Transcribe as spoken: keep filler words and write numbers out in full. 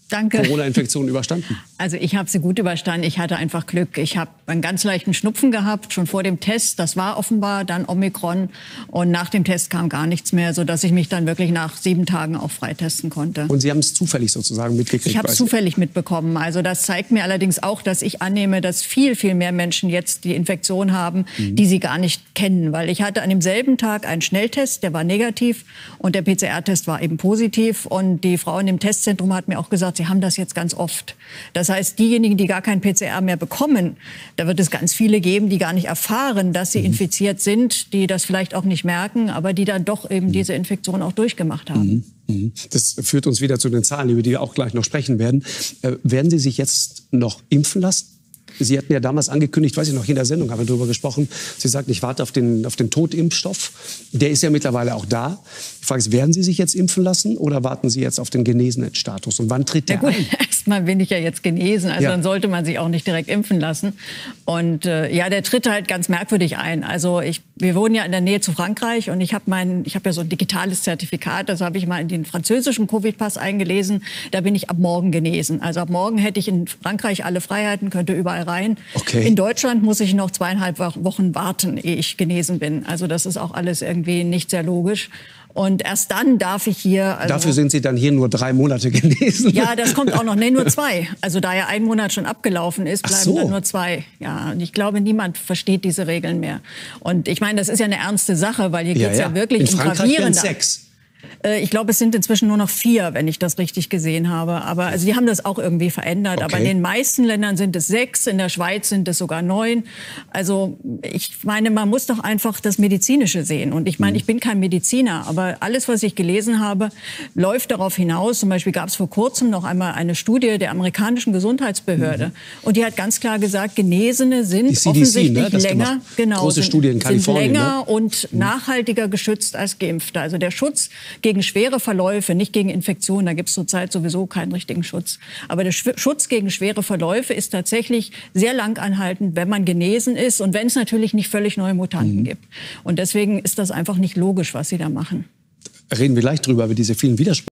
Danke. Corona-Infektion überstanden? Also ich habe sie gut überstanden. Ich hatte einfach Glück. Ich habe einen ganz leichten Schnupfen gehabt, schon vor dem Test. Das war offenbar dann Omikron. Und nach dem Test kam gar nichts mehr, sodass ich mich dann wirklich nach sieben Tagen auch freitesten konnte. Und Sie haben es zufällig sozusagen mitgekriegt? Ich habe es zufällig mitbekommen. Also das zeigt mir allerdings auch, dass ich annehme, dass viel, viel mehr Menschen jetzt die Infektion haben, mhm. die sie gar nicht kennen. Weil ich hatte an demselben Tag einen Schnelltest, der war negativ. Und der P C R-Test war eben positiv. Und die Frau in dem Testzentrum hat mir auch gesagt, sie haben das jetzt ganz oft. Das heißt, diejenigen, die gar kein P C R mehr bekommen, da wird es ganz viele geben, die gar nicht erfahren, dass sie mhm. infiziert sind, die das vielleicht auch nicht merken, aber die dann doch eben mhm. diese Infektion auch durchgemacht haben. Mhm. Das führt uns wieder zu den Zahlen, über die wir auch gleich noch sprechen werden. Äh, werden Sie sich jetzt noch impfen lassen? Sie hatten ja damals angekündigt, weiß ich noch, in der Sendung haben wir darüber gesprochen, Sie sagten, ich warte auf den, auf den Totimpfstoff. Der ist ja mittlerweile auch da. Die Frage ist, werden Sie sich jetzt impfen lassen oder warten Sie jetzt auf den Genesenen-Status? Und wann tritt der ja, gut, ein? Erstmal bin ich ja jetzt genesen, also ja. dann sollte man sich auch nicht direkt impfen lassen. Und äh, ja, der tritt halt ganz merkwürdig ein. Also ich, wir wohnen ja in der Nähe zu Frankreich und ich habe mein, ich habe ja so ein digitales Zertifikat, das habe ich mal in den französischen Covid-Pass eingelesen. Da bin ich ab morgen genesen. Also ab morgen hätte ich in Frankreich alle Freiheiten, könnte überall rein. Okay. In Deutschland muss ich noch zweieinhalb Wochen warten, ehe ich genesen bin. Also das ist auch alles irgendwie nicht sehr logisch. Und erst dann darf ich hier... Also Dafür sind Sie dann hier nur drei Monate genesen? Ja, das kommt auch noch. Nee, nur zwei. Also da ja ein Monat schon abgelaufen ist, bleiben so. dann nur zwei. Ja, und ich glaube, niemand versteht diese Regeln mehr. Und ich meine, das ist ja eine ernste Sache, weil hier ja, geht's ja, ja wirklich in um Frankreich gravierende... sechs. Ich glaube, es sind inzwischen nur noch vier, wenn ich das richtig gesehen habe. Aber also die haben das auch irgendwie verändert. Okay. Aber in den meisten Ländern sind es sechs, in der Schweiz sind es sogar neun. Also ich meine, man muss doch einfach das Medizinische sehen. Und ich meine, mhm. ich bin kein Mediziner, aber alles, was ich gelesen habe, läuft darauf hinaus. Zum Beispiel gab es vor kurzem noch einmal eine Studie der amerikanischen Gesundheitsbehörde. Mhm. Und die hat ganz klar gesagt, Genesene sind die C D C, offensichtlich ne? länger, genau, große sind, Studie in Kalifornien, sind länger ne? und mhm. nachhaltiger geschützt als Geimpfte. Also der Schutz gegen schwere Verläufe, nicht gegen Infektionen, da gibt es zurzeit sowieso keinen richtigen Schutz. Aber der Schutz gegen schwere Verläufe ist tatsächlich sehr lang anhaltend, wenn man genesen ist und wenn es natürlich nicht völlig neue Mutanten mhm. gibt. Und deswegen ist das einfach nicht logisch, was sie da machen. Reden wir gleich drüber, über diese vielen Widersprüche.